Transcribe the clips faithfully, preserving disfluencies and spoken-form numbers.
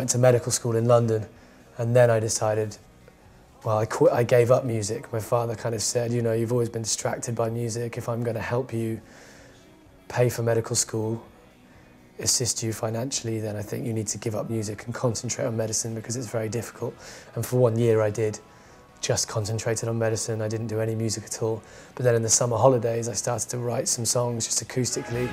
went to medical school in London, and then I decided, well, I, quit, I gave up music. My father kind of said, you know, you've always been distracted by music. If I'm going to help you pay for medical school, assist you financially, then I think you need to give up music and concentrate on medicine, because it's very difficult. And for one year I did, just concentrated on medicine. I didn't do any music at all. But then in the summer holidays I started to write some songs just acoustically.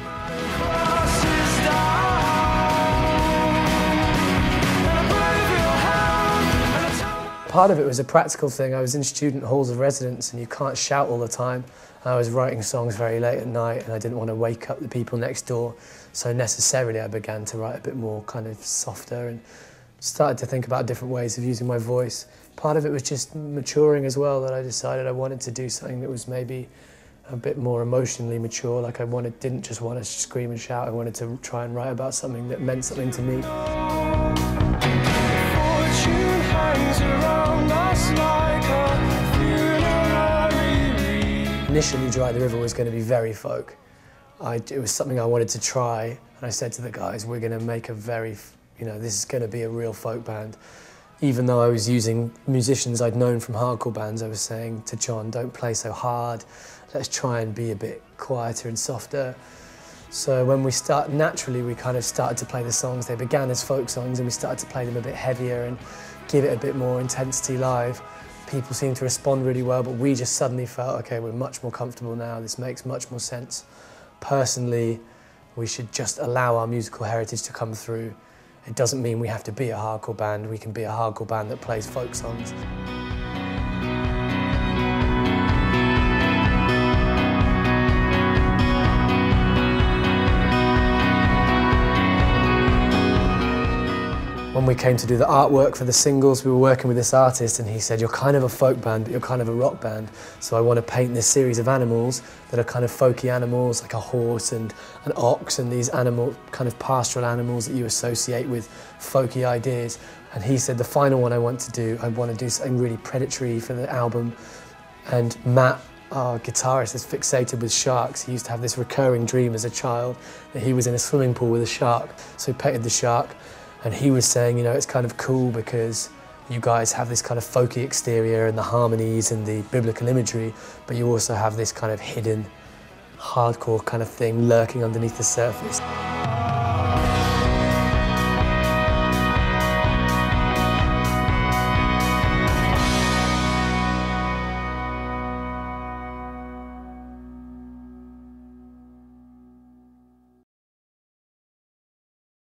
Part of it was a practical thing. I was in student halls of residence and you can't shout all the time. I was writing songs very late at night and I didn't want to wake up the people next door. So necessarily I began to write a bit more kind of softer and started to think about different ways of using my voice. Part of it was just maturing as well, that I decided I wanted to do something that was maybe a bit more emotionally mature. Like I wanted, didn't just want to scream and shout, I wanted to try and write about something that meant something to me. Initially, Dry the River was going to be very folk. I, it was something I wanted to try, and I said to the guys, we're going to make a very, you know, this is going to be a real folk band. Even though I was using musicians I'd known from hardcore bands, I was saying to John, don't play so hard, let's try and be a bit quieter and softer. So when we start, naturally we kind of started to play the songs. They began as folk songs and we started to play them a bit heavier and give it a bit more intensity live. People seemed to respond really well, but we just suddenly felt, okay, we're much more comfortable now, this makes much more sense. Personally, we should just allow our musical heritage to come through. It doesn't mean we have to be a hardcore band, we can be a hardcore band that plays folk songs. When we came to do the artwork for the singles, we were working with this artist and he said, you're kind of a folk band, but you're kind of a rock band. So I want to paint this series of animals that are kind of folky animals, like a horse and an ox and these animal, kind of pastoral animals that you associate with folky ideas. And he said, the final one I want to do, I want to do something really predatory for the album. And Matt, our guitarist, is fixated with sharks. He used to have this recurring dream as a child that he was in a swimming pool with a shark. So he painted the shark. And he was saying, you know, it's kind of cool because you guys have this kind of folky exterior and the harmonies and the biblical imagery, but you also have this kind of hidden, hardcore kind of thing lurking underneath the surface.